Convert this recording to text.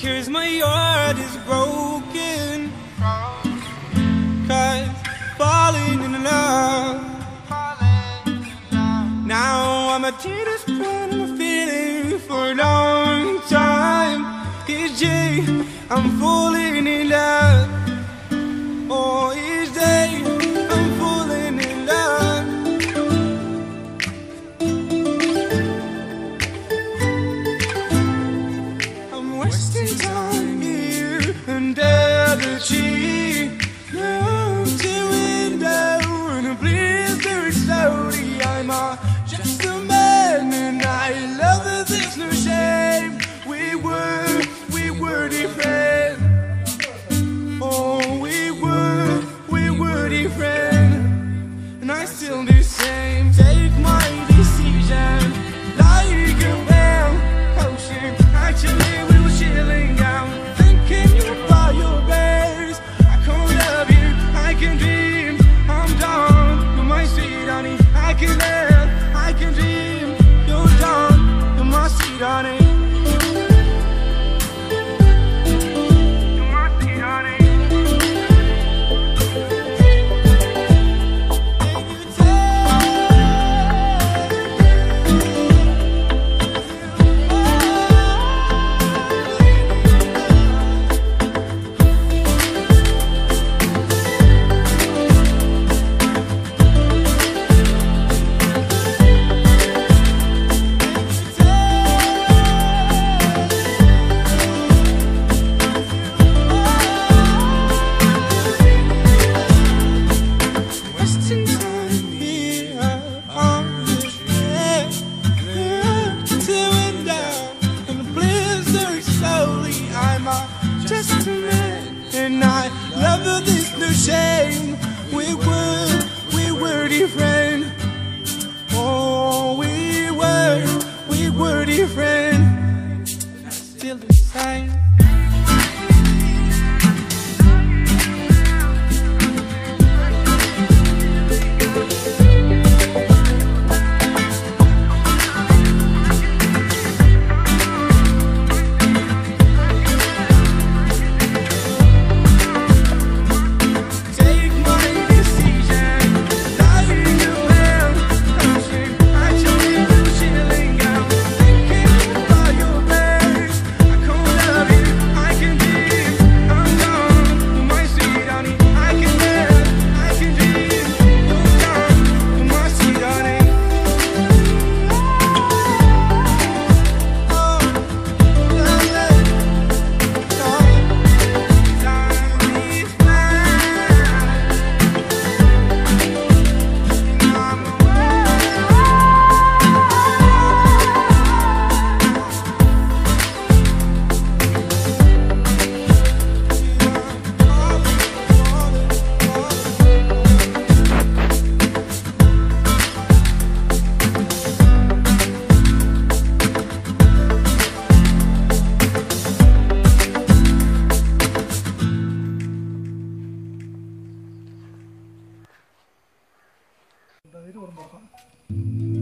'cause my heart is broken. 'Cause falling in love. Now I'm a tearless friend, I'm feeling for a long time. Each day I'm falling in love. Oh, each day I'm falling in love. I'm wasting time here under the tree. Love to window and a blizzard slowly. I'm just a man and I love that there's no shame. We were different. Oh, we were different. And I still the same. Take my decision like a bell ocean. Actually we were chilling down, thinking you about your best. I can't love you, I can dream. I'm done, you're my sweet honey. I can live, I can dream. You're done, you're my sweet honey. You're my sweet honey. Wasting time here on the train. To window and the blizzard slowly. I'm just a man and I love that there's no shame. We were different. Oh, we were different. Still the same. Take my decision like a bell ocean. Actually we're chilling out, thinking about your best. I can't love you, I can dream. I'm done, you're my sweet honey. I can live, I can dream. You're done, you're my sweet honey. இது ஒரு பக்கம்